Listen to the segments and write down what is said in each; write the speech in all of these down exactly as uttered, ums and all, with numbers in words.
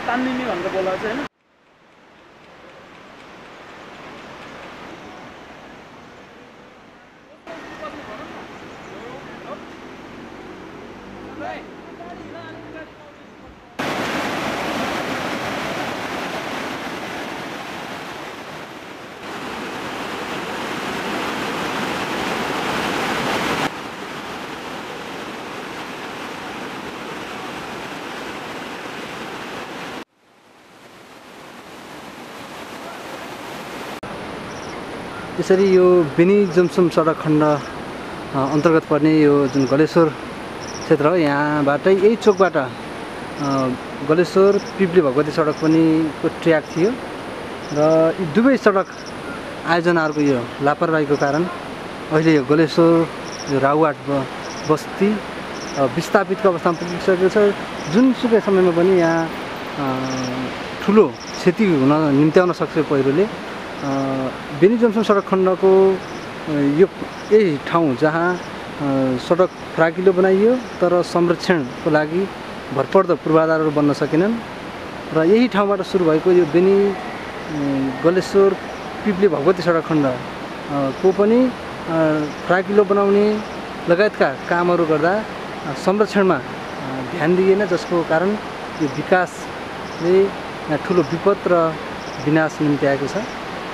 तान्निने भनेर बोलाएको छ हैन। यसरी यो बेनी जमसम सडक खण्ड अन्तर्गत पर्ने यो जुन गलेश्वर क्षेत्र हो, यहाँबाटै यही चोकबाट गलेश्वर पिप्ले भगवती सडक पनि को ट्र्याक थियो र यी दुवै सडक आयोजनाहरूको यो लापरवाहीको कारण अहिले यो गलेश्वर यो राउवाट बस्ती विस्थापितको अवस्थामा पुगिसकेको छ। जुनसुकै समयमा पनि यहाँ ठुलो क्षति हुन निम्त्याउन सक्छ पहिरोले। बेनी जमसम सडक खण्डको यो यही ठाउँ जहाँ सडक फ्राकिलो बनाइयो तर संरक्षणको लागि भरपर्दो पूर्वाधारहरू बन्न सकेनन् र यही ठाउँबाट सुरु भएको यो बेनी गलेश्वर पिप्ले भगवती सडक खण्ड को पनि फ्राकिलो बनाउने लगायतका कामहरू गर्दा संरक्षणमा ध्यान दिएन, जसको कारण यो विकासले यहाँ ठुलो विपद र विनाश निम्त्याएको छ।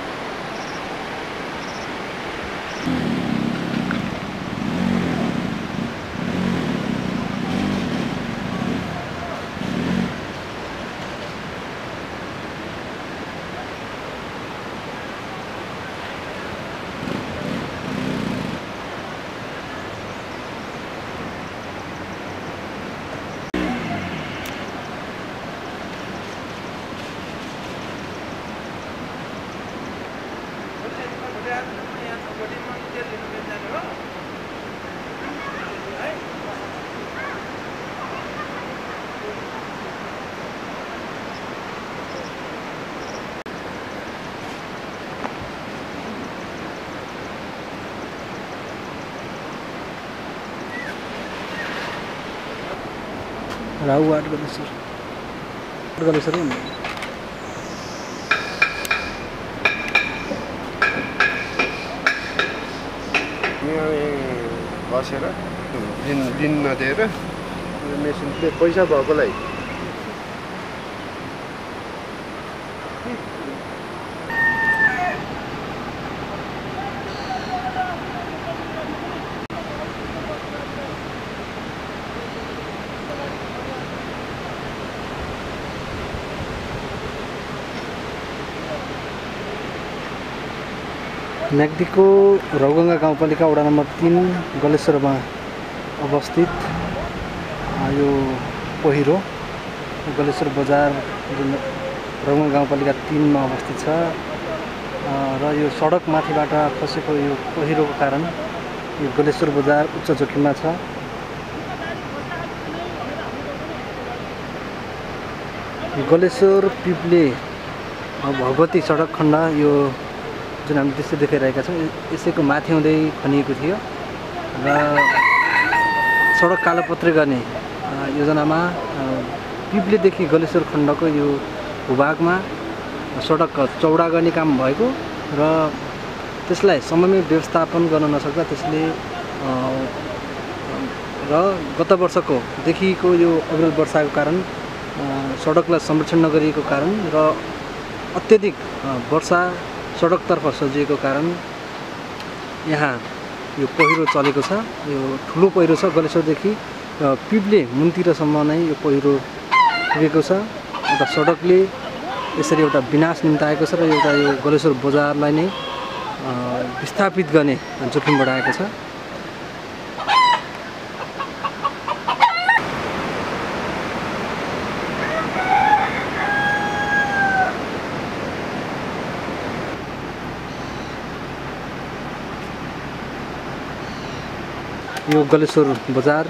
राउवाट गलेश्वर गलेश्वर बसेर दिन दिन नदिएर मेसिनले पैसा भएकोलाई म्याग्दीको रौगङ्गा गाउँपालिका वडा नम्बर तीन गलेश्वरमा अवस्थित यो पहिरो गलेश्वर बजार जुन रौगङ्गा गाउँपालिका तीनमा अवस्थित छ र यो सडक माथिबाट खसेको यो पहिरोको कारण यो गलेश्वर बजार उच्च जोखिममा छ। गलेश्वर पिप्ले भगवती सडक खण्ड यो जुन हामी दृश्य देखाइरहेका छौँ यसैको माथि हुँदै खनिएको थियो र सडक कालोपत्रे गर्ने योजनामा पिप्लेदेखि गलेश्वर खण्डको यो भूभागमा सडक चौडा गर्ने काम भएको र त्यसलाई समयमै व्यवस्थापन गर्न नसक्दा त्यसले र गत वर्षको देखिको यो अविरल वर्षाको कारण सडकलाई संरक्षण नगरिएको कारण र अत्यधिक वर्षा सडकतर्फ सजिएको कारण यहाँ यो पहिरो चलेको छ। यो ठुलो पहिरो छ, गलेश्वरदेखि पिप्ले मुन्तिरसम्म नै यो पहिरो पुगेको छ। एउटा सडकले यसरी एउटा विनाश निम्ताएको छ र एउटा यो गलेश्वर बजारलाई नै विस्थापित गर्ने जोखिम बढाएको छ। यो गलेश्वर बजार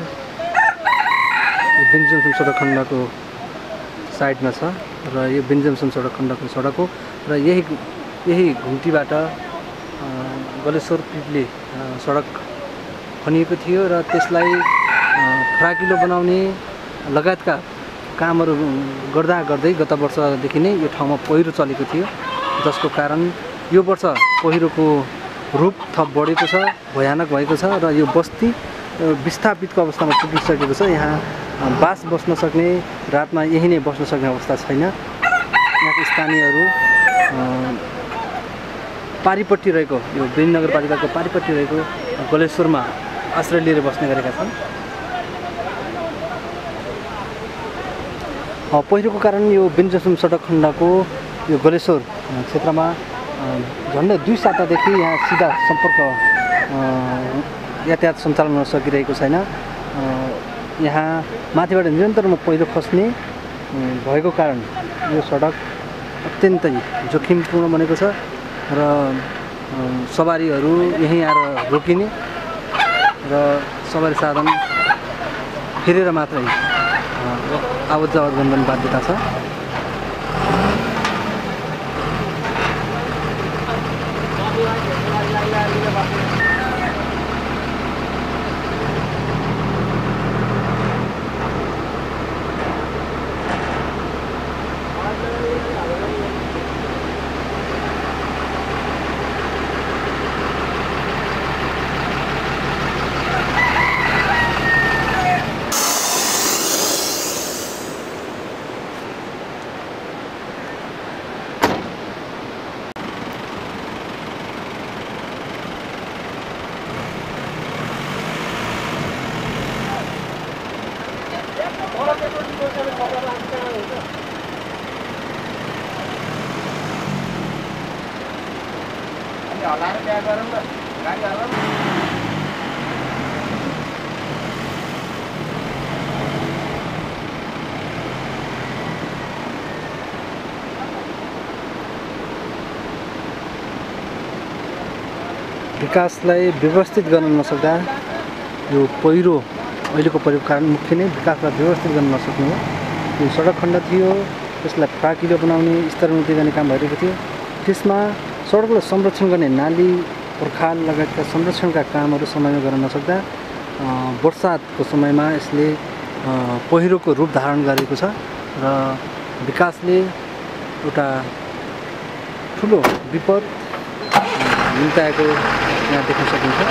बेनी जमसम सडक खण्डको साइडमा छ र यो बेनी जमसम सडक खण्डको सडक हो र यही यही घुम्तीबाट गलेश्वर पिप्ले सडक खनिएको थियो र त्यसलाई फ्राकिलो बनाउने लगायतका कामहरू गर्दा गर्दै गत वर्षदेखि नै यो ठाउँमा पहिरो चलेको थियो, जसको कारण यो वर्ष पहिरोको रूप थप बढेको छ, भयानक भएको छ र यो बस्ती विस्थापितको अवस्थामा पुगिसकेको छ। यहाँ बास बस्न सक्ने, रातमा यही नै बस्न सक्ने अवस्था छैन। यहाँको स्थानीयहरू पारिपट्टि रहेको यो बेनी नगरपालिकाको पारिपट्टि रहेको गलेश्वरमा आश्रय लिएर बस्ने गरेका छन्। पहिरोको कारण यो बेनी जमसम सडक खण्डको यो गलेश्वर क्षेत्रमा झन्डै दुई सातादेखि यहाँ सिधा सम्पर्क यातायात सञ्चालन हुन सकिरहेको छैन। यहाँ माथिबाट निरन्तरमा पहिरो खस्ने भएको कारण यो सडक अत्यन्तै जोखिमपूर्ण बनेको छ र सवारीहरू यहीँ आएर रोकिने र सवारी साधन फेरेर मात्रै आवत जावत गर्नुपर्ने बाध्यता छ। विकासलाई व्यवस्थित गर्न नसक्दा यो पहिरो अहिलेको पहिरोको कारण मुख्य नै विकासलाई व्यवस्थित गर्न नसक्नु हो। यो सडक खण्ड थियो, त्यसलाई फराकिलो बनाउने, स्तरोन्नति गर्ने काम भइरहेको थियो। त्यसमा सडकलाई संरक्षण गर्ने नाली पर्खाल लगायतका संरक्षणका कामहरू समयमा गर्न नसक्दा वर्षातको समयमा यसले पहिरोको रूप धारण गरेको छ र विकासले एउटा ठुलो विपद निम्ताएको यहाँ देख्न सकिन्छ।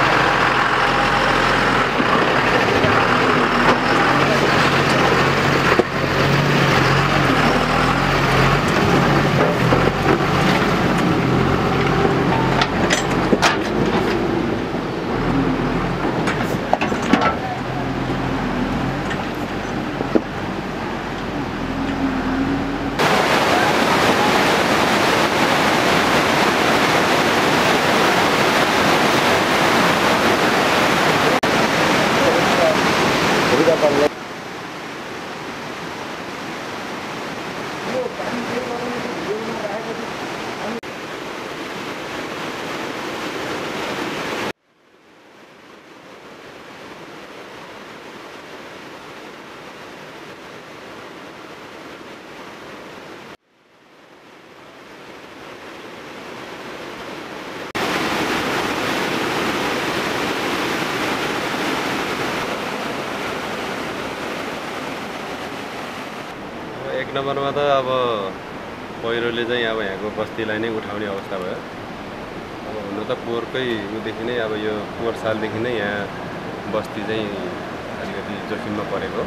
एक नम्बरमा त अब पहिरोले चाहिँ अब यहाँको बस्तीलाई नै उठाउने अवस्था भयो। अब हुन त पोहोरकै उदेखि नै अब यो पोहोर सालदेखि नै यहाँ बस्ती चाहिँ अलिकति जोखिममा परेको।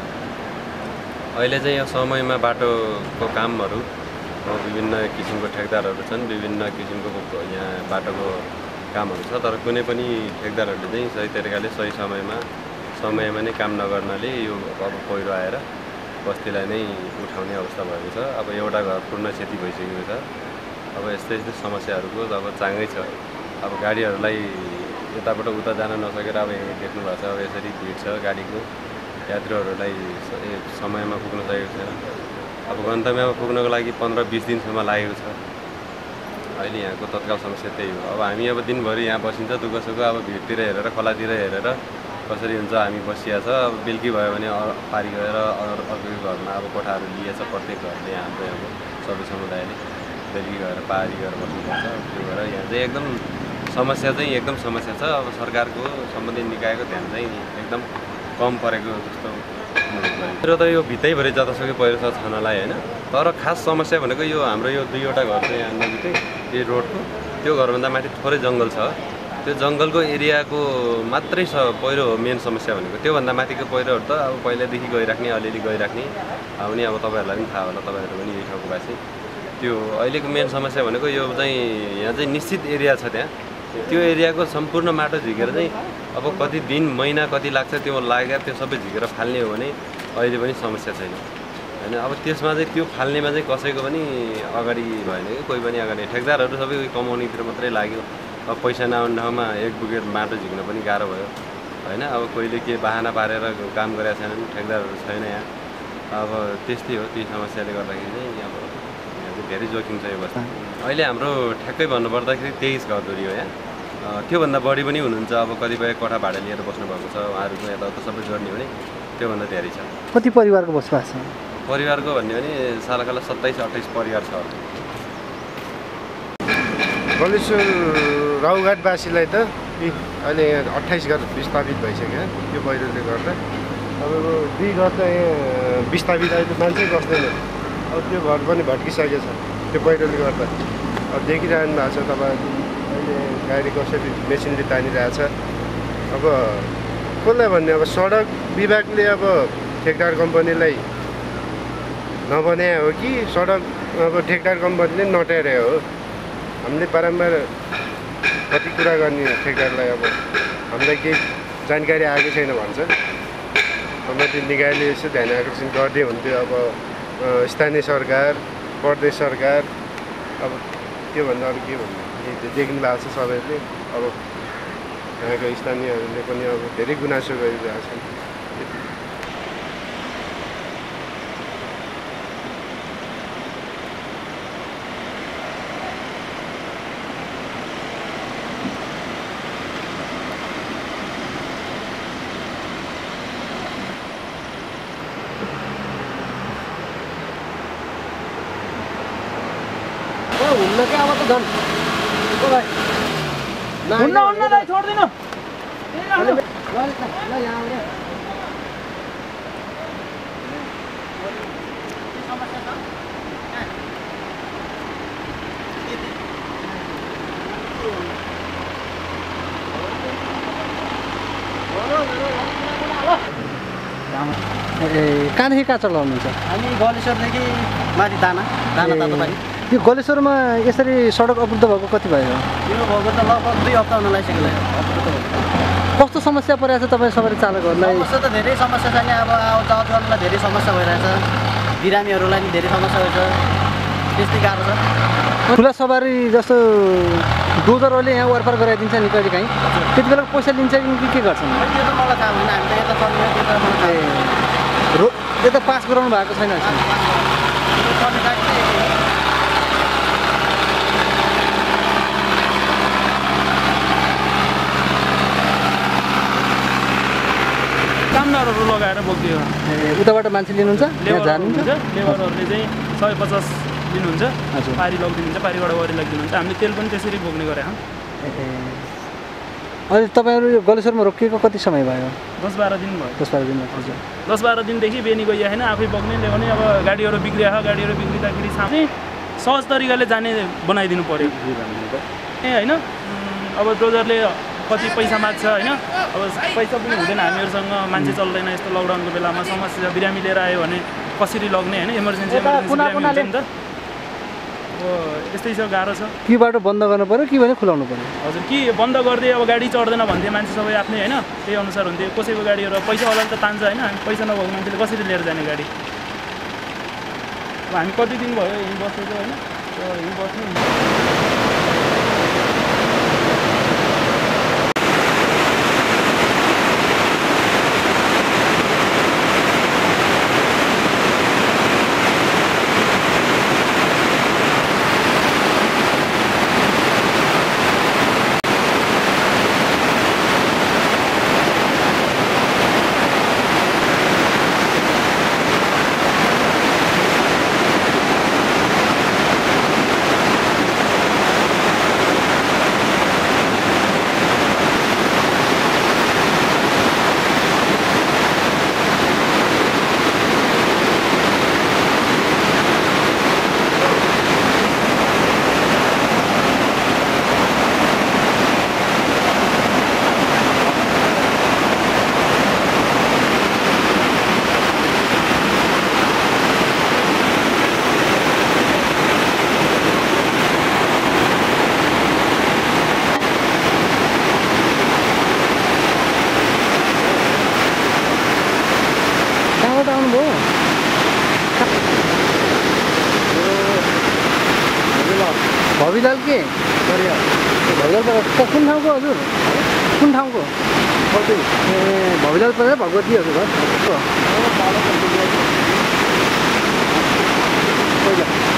अहिले चाहिँ यो समयमा बाटोको कामहरू विभिन्न किसिमको ठेकदारहरू छन्, विभिन्न किसिमको यहाँ बाटोको कामहरू छ, तर कुनै पनि ठेकदारहरूले चाहिँ सही तरिकाले सही समयमा समयमा नै काम नगर्नाले यो अब पहिरो आएर बस्तीलाई नै उठाउने अवस्था भएको छ। अब एउटा घर पूर्ण क्षति भइसकेको छ। अब यस्तै यस्तै समस्याहरूको अब चाँगै छ। अब गाडीहरूलाई यताबाट उता जान नसकेर अब यहाँ देख्नु भएको छ, अब यसरी भिड छ गाडीको, यात्रुहरूलाई समयमा पुग्न सकेको छैन। अब गन्तव्यमा पुग्नको लागि पन्ध्र बिस दिनसम्म लागेको छ। अहिले यहाँको तत्काल समस्या त्यही हो। अब हामी अब दिनभरि यहाँ बसिन्छ, दुःख सुख अब भिडतिर हेरेर खोलातिर हेरेर कसरी हुन्छ हामी बसिया छ। अब बेलुकी भयो भने पारी गएर अर्को घरमा अब कोठाहरू लिएछ, प्रत्येक घरले हाम्रो अब सबै समुदायले बेलुकी गएर पारी गएर बस्नुपर्छ। त्यो भएर यहाँ चाहिँ एकदम समस्या चाहिँ एकदम समस्या छ। अब सरकारको सम्बन्धित निकायको ध्यान चाहिँ एकदम कम परेको जस्तो मेरो त यो भित्तैभरि जतासुकै पहिरो छ छनलाई होइन। तर खास समस्या भनेको यो हाम्रो यो दुईवटा घर छ यहाँ नजिकै यो रोडको, त्यो घरभन्दा माथि थोरै जङ्गल छ। त्यो जङ्गलको एरियाको मात्रै छ पहिरो मेन समस्या भनेको। त्योभन्दा माथिको पहिरोहरू त अब पहिल्यैदेखि गइराख्ने अलिअलि गइराख्ने अनि अब तपाईँहरूलाई पनि थाहा होला, तपाईँहरू पनि यही ठाउँको बासी। त्यो अहिलेको मेन समस्या भनेको यो चाहिँ यहाँ चाहिँ निश्चित एरिया छ त्यहाँ, त्यो एरियाको सम्पूर्ण माटो झिकेर चाहिँ अब कति दिन महिना कति लाग्छ त्यो लागेर त्यो सबै झिकेर फाल्ने हो भने अहिले पनि समस्या छैन होइन। अब त्यसमा चाहिँ त्यो फाल्नेमा चाहिँ कसैको पनि अगाडि भएन कि कोही पनि अगाडि, ठेकदारहरू सबै कमाउनेतिर मात्रै लाग्यो। अब पैसा नआउने ठाउँमा एक बुकेट माटो झिक्न पनि गाह्रो भयो होइन। अब कोहीले के बाहना पारेर काम गरेका छैनन्, ठेकदारहरू छैन यहाँ। अब त्यस्तै हो, त्यही समस्याले गर्दाखेरि चाहिँ अब यहाँ चाहिँ धेरै जोखिम छ यो बस्ती। अहिले हाम्रो ठ्याक्कै भन्नुपर्दाखेरि तेइस घरधुरी हो यहाँ, त्योभन्दा बढी पनि हुनुहुन्छ। अब कतिपय कोठा भाडा लिएर बस्नुभएको छ, उहाँहरूको यताउता सबै जोड्ने भने त्योभन्दा धेरै छ। कति परिवारको बसोबास छ? परिवारको भन्यो भने सालाखाला सत्ताइस अट्ठाइस परिवार छ। गलेश्वर राउघाटवासीलाई त अहिले यहाँ अट्ठाइस घर विस्थापित भइसक्यो यो पहिरोले गर्दा। तपाईँको दुई घर त यहाँ विस्थापित अहिले मान्छे बस्दैन, अब त्यो घर पनि भट्किसकेको छ त्यो पहिरोले गर्दा। अब देखिरहनु भएको छ तपाईँहरू अहिले गाडी कसरी मेसिनले तानिरहेछ। अब कसलाई भन्ने, अब सडक विभागले अब ठेकदार कम्पनीलाई नबनाए हो कि सडक अब ठेकदार कम्पनीले नटाइरहे हो। हामीले बारम्बार कति कुरा गर्ने ठेकदारलाई, अब हामीलाई केही जानकारी आएको छैन भन्छ। सम्बन्धित निकायले यसो ध्यान आकर्षण गर्दै हुन्थ्यो। अब स्थानीय सरकार, प्रदेश सरकार, अब त्योभन्दा अरू के भन्नु, देख्नु भएको छ सबैले। अब यहाँको स्थानीयहरूले पनि अब धेरै गुनासो गरिरहेको छन्। हुन्न क्या अब त झन् हुन्न हुन्न दाइ छोड्दिनु। कहाँदेखि कहाँ चलाउनुहुन्छ? हामी गलेश्वरदेखि माथि दाना दाना तातोपारी। यो गलेश्वरमा यसरी सडक अवरुद्ध भएको कति भयो? यो भएको त लगभग दुई हप्ता हुन लागिसक्यो। कस्तो समस्या परिरहेको छ तपाईँ सबै चालकहरूलाई? समस्या त धेरै समस्या छ नि। अब जावत गर्नुलाई धेरै समस्या भइरहेछ, बिरामीहरूलाई नि धेरै समस्या भइछ, त्यस्तै गाह्रो छ। ठुला सवारी जस्तो डोजरहरूले यहाँ वरपार गराइदिन्छ नि कहिले काहीँ, त्यति बेला पैसा लिन्छ कि के गर्छन्? त्यो त मलाई थाहा हुँदैन, हामी त यता चल्ने त्यो त मलाई थाहा ए रो यता पास गराउनु भएको छैन? कामदारहरू लगाएर बोकिदियो। ए उताबाट मान्छे लिनुहुन्छ, यहाँ जानुहुन्छ? लेबरहरूले चाहिँ सय पचास लिनुहुन्छ, हजुर। पारी लगिदिनुहुन्छ, पारीबाट वरि लगिदिनुहुन्छ। हामीले तेल पनि त्यसरी बोक्ने गरेँ। ए अहिले तपाईँहरू यो गलेश्वरमा रोकिएको कति समय भयो? दस बाह्र दिन भयो। दस बाह्र दिन हजुर। दस बाह्र दिनदेखि बेनी गइया होइन, आफै बग्ने ल्याउने। अब गाडीहरू बिग्रिया गाडीहरू बिग्रिँदाखेरि सामने सहज तरिकाले जाने बनाइदिनु पऱ्यो ए होइन। अब डोजरले कति पैसा माग्छ होइन, अब पैसा पनि हुँदैन हामीहरूसँग, मान्छे चल्दैन। यस्तो लकडाउनको बेलामा समस्या, बिरामी लिएर आयो भने कसरी लग्ने होइन, इमर्जेन्सी इमर्जेन्सी बिरामी हुन्छ नि त। अब यस्तै छ, गाह्रो छ। कि बाटो बन्द गर्नु पऱ्यो कि भने खुलाउनु पऱ्यो? हजुर, कि बन्द गरिदिए अब गाडी चढ्दैन भन्थे मान्छे सबै आफ्नै होइन, त्यही अनुसार हुन्थ्यो। कसैको गाडीहरू पैसावालाले त तान्छ होइन, हामी पैसा नभएको मान्छेले कसरी लिएर जाने गाडी? अब हामी कति दिन भयो यहीँ बसेको होइन, यहीँ बस्नु। भविलाल के भविलाल त कुन ठाउँको हजुर कुन ठाउँको ए भविलाल परेर भगवती हजुर घर पहिला